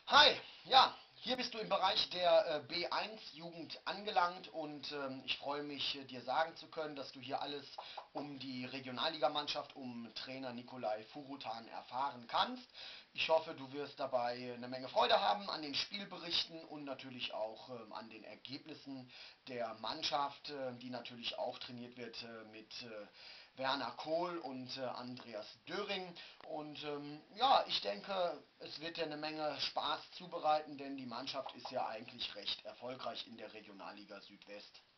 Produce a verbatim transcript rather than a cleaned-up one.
Hi, ja, hier bist du im Bereich der äh, B eins Jugend angelangt und ähm, ich freue mich, äh, dir sagen zu können, dass du hier alles um die Regionalligamannschaft, um Trainer Nikolai Furutan erfahren kannst. Ich hoffe, du wirst dabei eine Menge Freude haben an den Spielberichten und natürlich auch ähm, an den Ergebnissen der Mannschaft, äh, die natürlich auch trainiert wird äh, mit äh, Werner Kohl und äh, Andreas Döring. Und ähm, ja, ich denke, es wird dir eine Menge Spaß zubereiten, denn die Mannschaft ist ja eigentlich recht erfolgreich in der Regionalliga Südwest.